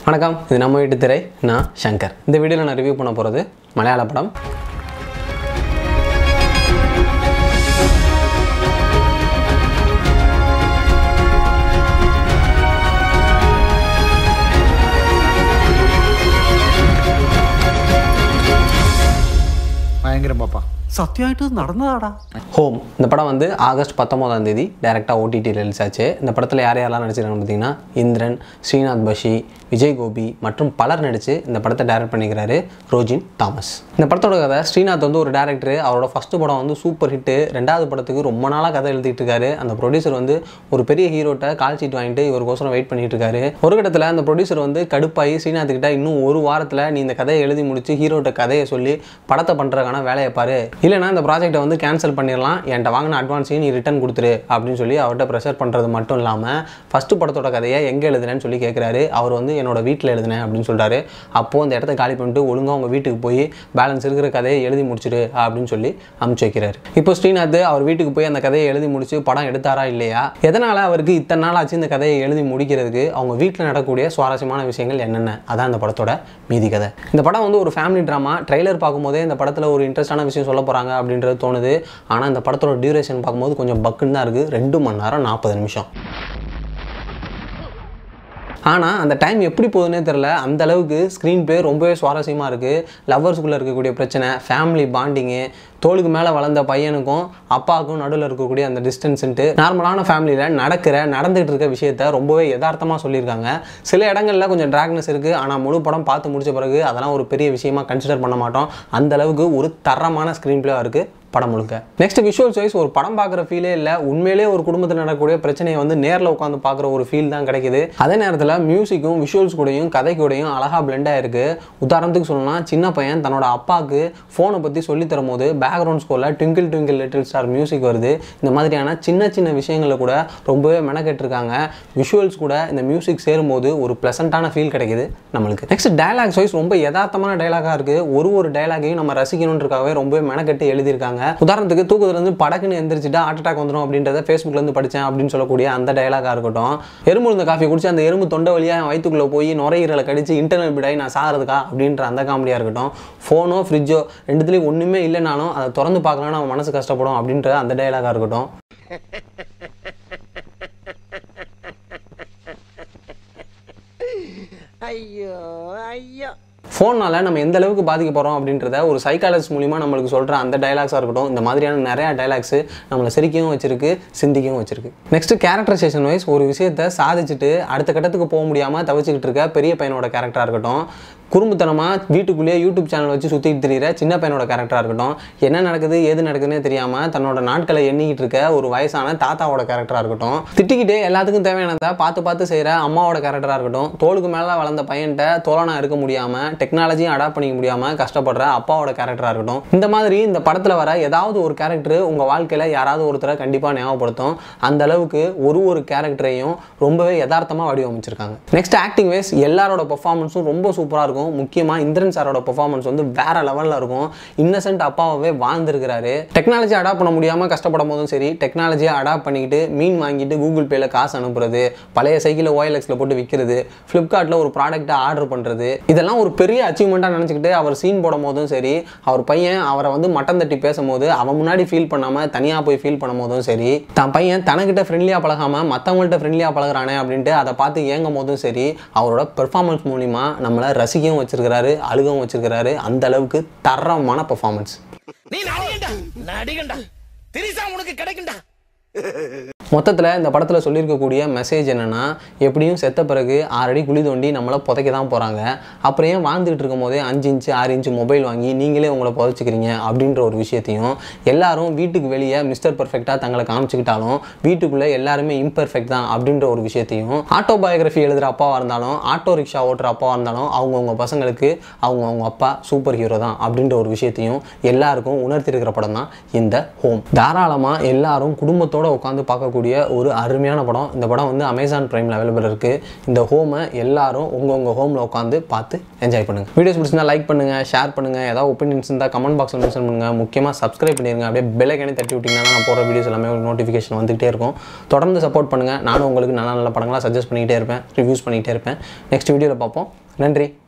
வணக்கம், இது நம்ம வீட்டு திரை. நான் சங்கர். இந்த வீடியோவில் நான் ரிவ்யூ பண்ண போகிறது மலையாள படம். பயங்கரம் பாப்பா, சத்தியமாயிட்டு நடந்ததாடா. ஹோம் இந்த படம் வந்து ஆகஸ்ட் 19ஆம் தேதி டைரெக்டாக ஓடிடியில் ரிலீஸ் ஆச்சு. இந்த படத்தில் யார் யாரெல்லாம் நடிச்சிருக்காங்கன்னு பார்த்தீங்கன்னா இந்திரன், ஸ்ரீநாத் பஷி, விஜய் கோபி மற்றும் பலர் நடித்து இந்த படத்தை டைரக்ட் பண்ணிக்கிறாரு ரோஜின் தாமஸ். இந்த படத்தோட கதை, ஸ்ரீநாத் வந்து ஒரு டேரக்டர். அவரோட ஃபஸ்ட்டு படம் வந்து சூப்பர் ஹிட்டு. ரெண்டாவது படத்துக்கு ரொம்ப நாளாக கதை எழுதிட்டு இருக்காரு. அந்த ப்ரொடியூசர் வந்து ஒரு பெரிய ஹீரோட்ட கால் சீட் வாங்கிட்டு இவருக்கோசரம் வெயிட் பண்ணிட்டு இருக்காரு. ஒரு கட்டத்தில் அந்த ப்ரொடியூசர் வந்து கடுப்பாகி ஸ்ரீநாத்கிட்ட இன்னும் ஒரு வாரத்தில் நீ இந்த கதையை எழுதி முடிச்சு ஹீரோட்ட கதையை சொல்லி படத்தை பண்ணுறதுக்கான வேலையை பாரு, இல்லைனா இந்த ப்ராஜெக்டை வந்து கேன்சல் பண்ணிடலாம், என்கிட்ட வாங்கின அட்வான்ஸையும் நீ ரிட்டர்ன் கொடுத்துரு அப்படின்னு சொல்லி அவர்கிட்ட ப்ரெஷர் பண்ணுறது மட்டும் இல்லாமல் ஃபஸ்ட்டு படத்தோட கதையை எங்கே எழுதுனேன்னு சொல்லி கேட்குறாரு. அவர் வந்து என்னோட வீட்டில் எழுதினேன் அப்படின்னு சொல்கிறாரு. அப்போது அந்த இடத்த காலி பண்ணிட்டு ஒழுங்காக உங்கள் வீட்டுக்கு போய் பேலன்ஸ் இருக்கிற கதையை எழுதி முடிச்சிடு அப்படின்னு சொல்லி அமுச்சு வைக்கிறாரு. இப்போ ஸ்ரீநாத் அவர் வீட்டுக்கு போய் அந்த கதையை எழுதி முடிச்சு படம் எடுத்தாரா இல்லையா, எதனால் அவருக்கு இத்தனை நாள் ஆச்சு இந்த கதையை எழுதி முடிக்கிறதுக்கு, அவங்க வீட்டில் நடக்கக்கூடிய சுவாரஸ்யமான விஷயங்கள் என்னென்ன, அதான் இந்த படத்தோட மீதி கதை. இந்த படம் வந்து ஒரு ஃபேமிலி ட்ராமா. ட்ரெய்லர் பார்க்கும்போதே இந்த படத்தில் ஒரு இன்ட்ரெஸ்டான விஷயம் சொல்ல போகிறாங்க அப்படின்றது தோணுது. ஆனால் இந்த படத்தோட டியூரேஷன் பார்க்கும்போது கொஞ்சம் பக்குன்னு தான் இருக்குது. 2 மணி நேரம் 40 நிமிஷம். ஆனால் அந்த டைம் எப்படி போகுதுன்னே தெரில. அந்த அளவுக்கு ஸ்க்ரீன் ப்ளே ரொம்பவே சுவாரஸ்யமாக இருக்குது. லவ்வர்ஸுக்குள்ளே இருக்கக்கூடிய பிரச்சனை, ஃபேமிலி பாண்டிங்கு, தோளுக்கு மேலே வளர்ந்த பையனுக்கும் அப்பாவுக்கும் நடுவில் இருக்கக்கூடிய அந்த டிஸ்டன்ஸுன்ட்டு நார்மலான ஃபேமிலியில் நடந்துகிட்டு இருக்க விஷயத்த ரொம்பவே யதார்த்தமாக சொல்லியிருக்காங்க. சில இடங்களில் கொஞ்சம் ட்ராக்னஸ் இருக்குது. ஆனால் முழு படம் பார்த்து முடிச்ச பிறகு அதெல்லாம் ஒரு பெரிய விஷயமாக கன்சிடர் பண்ண மாட்டோம். அந்த அளவுக்கு ஒரு தரமான ஸ்க்ரீன் ப்ளேவாக இருக்குது படம் முழுக்க. நெக்ஸ்ட் விஷுவல்ஸ் வைஸ் ஒரு படம் பார்க்குற ஃபீலே இல்லை. உண்மையிலே ஒரு குடும்பத்தில் நடக்கக்கூடிய பிரச்சனையை வந்து நேரில் உட்காந்து பார்க்குற ஒரு ஃபீல் தான் கிடைக்குது. அதே நேரத்தில் மியூசிக்கும் விஷுவல்ஸ் கூடயும் கதை கூடயும் அழகாக பிளெண்டாக இருக்குது. உதாரணத்துக்கு சொல்லணும்னா, சின்ன பையன் தன்னோட அப்பாவுக்கு ஃபோனை பற்றி சொல்லி தரும் போது பேக்ரவுண்ட் ஸ்கோரில் twinkle twinkle little star music வருது. இந்த மாதிரியான சின்ன சின்ன விஷயங்களை கூட ரொம்பவே மெனக்கெட்டிருக்காங்க. விஷுவல்ஸ் கூட இந்த மியூசிக் சேரும்போது ஒரு ப்ளசண்ட்டான ஃபீல் கிடைக்குது நம்மளுக்கு. நெக்ஸ்ட் டயலாக்ஸ் வைஸ் ரொம்ப யதார்த்தமான டயலாகாக இருக்குது. ஒரு டயலாகையும் நம்ம ரசிக்கணுன்றக்காகவே ரொம்பவே மெனக்கெட்டு எழுதியிருக்காங்க. உதாரணத்துக்கு தூக்கத்துலேருந்து படக்குன்னு எந்திரிச்சிட்டா ஹார்ட் அட்டாக் வந்துடும் அப்படின்றத ஃபேஸ்புக்லேருந்து படித்தேன் அப்படின்னு சொல்லக்கூடிய அந்த டயலாகாக இருக்கட்டும். எறும்பு காஃபி குடிச்சு அந்த எறும்பு தொண்டை வழியாக வயிற்றுக்குள்ளே போய் நுரையீரலை கடிச்சு இன்டர்னல் பிடாய் நான் சாகிறதுக்கா அப்படின்ற அந்த காமெடியாக இருக்கட்டும். ஃபோனோ ஃப்ரிட்ஜோ ரெண்டுத்துலேயும் ஒன்றுமே இல்லைனாலும் அதை திறந்து பார்க்கலான்னு அவன் மனசு கஷ்டப்படும் அப்படின்ற அந்த டயலாகாக இருக்கட்டும். ஐயோ ஐயோ, ஃபோனால் நம்ம எந்த அளவுக்கு பாதிக்க போகிறோம் அப்படின்றத ஒரு சைக்காலஜிஸ்ட் மூலிமா நம்மளுக்கு சொல்கிற அந்த டைலாக்ஸாக இருக்கட்டும். இந்த மாதிரியான நிறையா டைலாக்ஸு நம்மளை சிரிக்கவும் வச்சிருக்கு, சிந்திக்கவும் வச்சிருக்கு. நெக்ஸ்ட் கேரக்டரைசேஷன் வைஸ் ஒரு விஷயத்தை சாதிச்சுட்டு அடுத்த கட்டத்துக்கு போக முடியாமல் தவிச்சுக்கிட்டு இருக்க பெரிய பையனோட கேரக்டராக இருக்கட்டும். குறும்புத்தனமாக வீட்டுக்குள்ளேயே யூடியூப் சேனல் வச்சு சுற்றிட்டு தெரிகிற சின்ன பையனோட கேரக்டராக இருக்கட்டும். என்ன நடக்குது ஏது நடக்குதுன்னே தெரியாமல் தன்னோட நாட்களை எண்ணிக்கிட்டு இருக்க ஒரு வயசான தாத்தாவோட கேரக்டராக இருக்கட்டும். திட்டிக்கிட்டே எல்லாத்துக்கும் தேவையானதை பார்த்து செய்கிற அம்மாவோட கேரக்டராக இருக்கட்டும். தோளுக்கு மேலே வளர்ந்த பையன்கிட்ட தோழனாக இருக்க முடியாமல் டெக்னாலஜியும் அடாப்ட் பண்ணிக்க முடியாமல் கஷ்டப்படுற அப்பாவோட கேரக்டராக இருக்கட்டும். இந்த மாதிரி இந்த படத்தில் வர ஏதாவது ஒரு கேரக்டர் உங்கள் வாழ்க்கையில் யாராவது ஒருத்தரை கண்டிப்பாக ஞாபகப்படுத்தும். அந்த அளவுக்கு ஒரு கேரக்டரையும் ரொம்பவே யதார்த்தமாக வடிவமைச்சிருக்காங்க. நெக்ஸ்ட் ஆக்டிங் வைஸ் எல்லாரோட பெர்ஃபார்மன்ஸும் ரொம்ப சூப்பராக இருக்கும். முக்கியமாக இந்திரன் சாரோட பெர்ஃபார்மன்ஸ் வந்து வேற லெவலில் இருக்கும். இன்னசென்ட் அப்பாவே வாழ்ந்துருக்கிறாரு. டெக்னாலஜி அடாப்ட் பண்ண முடியாமல் கஷ்டப்படும் போதும் சரி, டெக்னாலஜியை அடாப்ட் பண்ணிக்கிட்டு மீன் வாங்கிட்டு கூகுள் பேல காசு அனுப்புறது, பழைய சைக்கிளை OLXல போட்டு விற்கிறது, ஃப்ளிப்கார்ட்டில் ஒரு ப்ராடக்ட்டை ஆர்டர் பண்ணுறது, இதெல்லாம் ஒரு பெரிய அச்சீவ்மெண்ட்டாக நினச்சிக்கிட்டு அவர் சீன் போடும் போதும் சரி, அவர் பையன் அவரை வந்து மட்டம் தட்டி பேசும்போது அவன் முன்னாடி ஃபீல் பண்ணாமல் தனியாக போய் ஃபீல் பண்ணும் போதும் சரி, தான் பையன் தனக்கிட்ட ஃப்ரெண்ட்லியாக பழகாமல் மற்றவங்கள்ட்ட ஃப்ரெண்ட்லியாக பழகிறானே அப்படின்ட்டு அதை பார்த்து ஏங்கும் போதும் சரி, அவரோட பெர்ஃபார்மன்ஸ் மூலிமா நம்மளை ரசிக்கவும் வச்சிருக்கிறாரு, அழுகவும் வச்சிருக்கிறாரு. அந்த அளவுக்கு தரமான பெர்ஃபார்மன்ஸ். நீ நடிகண்டா திரிசா உனக்கு கிடைக்கும்டா. மொத்தத்தில் இந்த படத்தில் சொல்லியிருக்கக்கூடிய மெசேஜ் என்னென்னா, எப்படியும் செத்த பிறகு 6 அடி குழி தோண்டி நம்மளை புதைக்க தான் போகிறாங்க. அப்புறம் ஏன் வாழ்ந்துகிட்டு இருக்கும் போதே 5 இன்ச்சு 6 இன்ச்சு மொபைல் வாங்கி நீங்களே உங்களை புதைச்சிக்கிறீங்க அப்படின்ற ஒரு விஷயத்தையும், எல்லாரும் வீட்டுக்கு வெளியே மிஸ்டர் பர்ஃபெக்டாக தங்களை காமிச்சிக்கிட்டாலும் வீட்டுக்குள்ளே எல்லாருமே இம்பர்ஃபெக்ட் தான் அப்படின்ற ஒரு விஷயத்தையும், ஆட்டோபயோகிராஃபி எழுதுகிற அப்பாவாக இருந்தாலும் ஆட்டோ ரிக்ஷா ஓட்டுற அப்பாவாக இருந்தாலும் அவங்கவுங்க பசங்களுக்கு அவங்கவுங்க அப்பா சூப்பர் ஹீரோ தான் அப்படின்ற ஒரு விஷயத்தையும் எல்லாருக்கும் உணர்த்திருக்கிற படம் தான் இந்த ஹோம். தாராளமாக எல்லாரும் குடும்பத்தோடு உட்காந்து பார்க்கக்கூடிய இருக்கக்கூடிய ஒரு அருமையான படம். இந்த படம் வந்து அமேசான் பிரைமில் அவைலபிள் இருக்குது. இந்த ஹோமை எல்லாரும் உங்கள் ஹோமில் உட்காந்து பார்த்து என்ஜாய் பண்ணுங்கள். வீடியோஸ் பிடிச்சிருந்தா லைக் பண்ணுங்கள், ஷேர் பண்ணுங்கள். ஏதாவது ஒப்பீனியன்ஸ் இருந்தால் கமெண்ட் பாக்ஸில் மென்ஷன் பண்ணுங்கள். முக்கியமாக சப்ஸ்கிரைப் பண்ணிடுங்க. அப்படியே பெல் ஐகானை தட்டி விட்டிங்கன்னா நான் போடுற வீடியோஸ் எல்லாமே உங்களுக்கு நோட்டிஃபிகேஷன் வந்துகிட்டே இருக்கும். தொடர்ந்து சப்போர்ட் பண்ணுங்கள். நானும் உங்களுக்கு நல்ல நல்ல படங்களாக சஜஸ்ட் பண்ணிக்கிட்டே இருப்பேன், ரிவ்யூஸ் பண்ணிக்கிட்டே இருப்பேன். நெக்ஸ்ட் வீடியோவில் பார்ப்போம். நன்றி.